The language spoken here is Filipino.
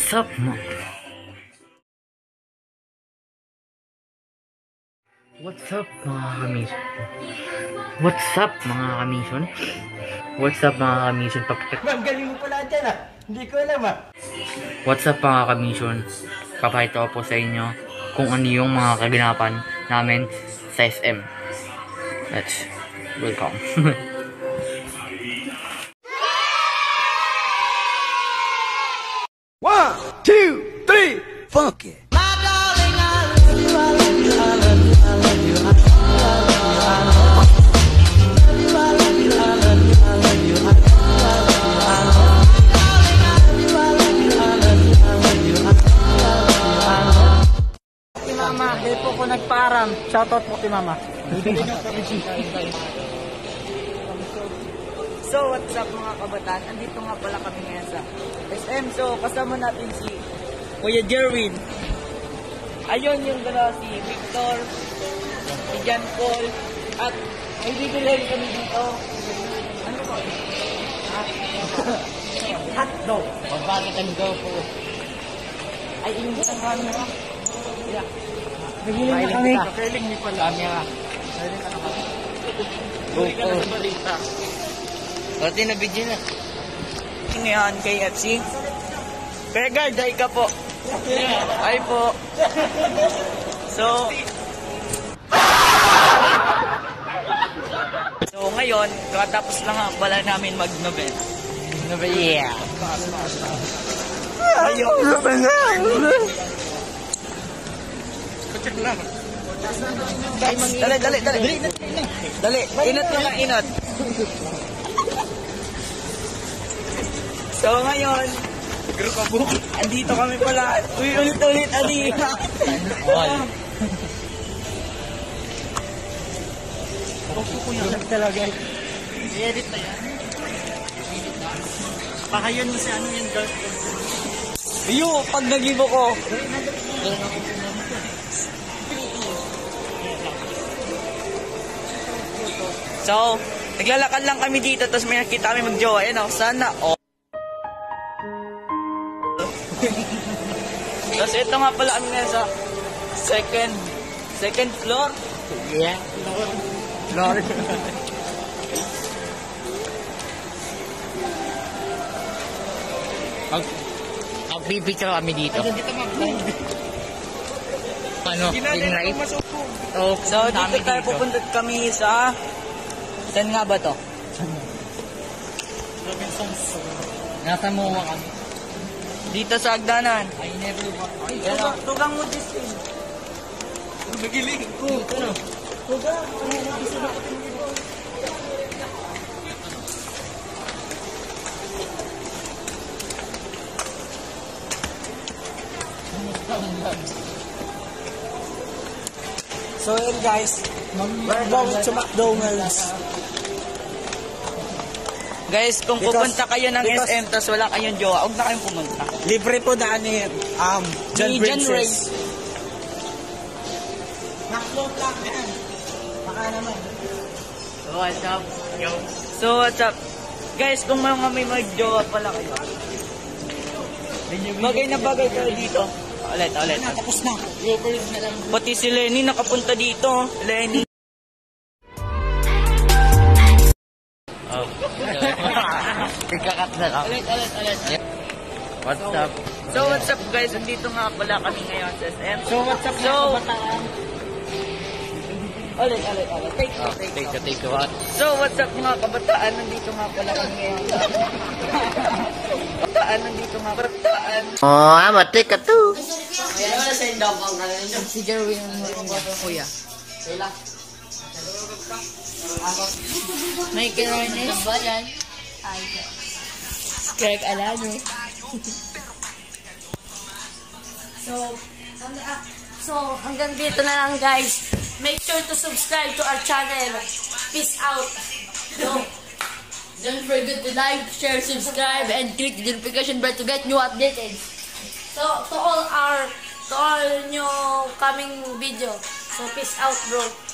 What's up, What's up mga kamisyon? What's up mga kamisyon? What's up mga kamisyon? Ma'am, galing mo pala dyan ah. Hindi ko alam ah. What's up mga kamisyon? Papakita ko po sa inyo kung ano yung mga kaganapan namin sa SM. Let's welcome. One, two, three, funk it. Mama, di po ko nagparam. Shoutout po kay Mama. So, what's up mga kabataan? Andito nga pala kami ngayon sa SM. So, kasama natin si Kuya Jerwin. Ayun yung gala si Victor, si John Paul, at may bibilhin kami dito. Ano ba? Hotdog. Bakit ang go po? Ay, ingat ang kami na. Yeah. Nagiling na kami. Kakiling ni pala. Kami nga. Huli ka na sa balita. Pati na video na. Ngayon, KFC. Kaya guard, ay ka po. Ay po. So ngayon, katapos lang nga pala namin mag-Novena. Yeah. Ayun. Dali. Inot mo nga, inot. So ngayon, andito kami pala. Uy, ulit, adi. Talaga. I-edit na yan. Pakayon mo si ano yung girlfriend. Iyo, pag nag-ibo ko. So, naglalakad lang kami dito, tapos may nakita kami mag-jowa. Ayan o, sana o. Tapos ito nga pala kami ngayon sa second floor. Yeah. Floor. Picture kami dito. Ano? Dinright? So, dito tayo pupunta kami sa... Saan nga ba to? Nasa Moa kami. Dito sa Agdanan. I never walk. Tugang mo this thing. Magiling ko. Ano? Tugang. So yun guys, we're going to McDonald's. Guys, kung pupunta kayo ng SM tapos wala kayong jowa, huwag na kayong pumunta. Libre po na ano yun, John Ni John Ray. Princess. McDonald's lang yan. Baka naman. What's up? Yo. So, what's up? Guys, kung may mag-jowa pala kayo, bagay na bagay kayo dito. Ulit. Tapos na. Pati si Lenny nakapunta dito. Lenny. Oh. Ikakat na lang. Ulit. What's up? So, what's up guys? Nandito nga pala kami ngayon sa SM. So, what's up So, mga kabataan? Ulit. Take a what? So, what's up mga kabataan? Nandito nga pala kami ngayon. Nandito nga kabataan. Oh, matik ka to. Si Jerwin ang kuya. May kiranes ba yan? Greg Alano. So, hanggang dito na lang guys. Make sure to subscribe to our channel. Peace out. Don't forget to like, share, subscribe, and click the notification bell to get new updated. So, to all new coming video. So, peace out bro.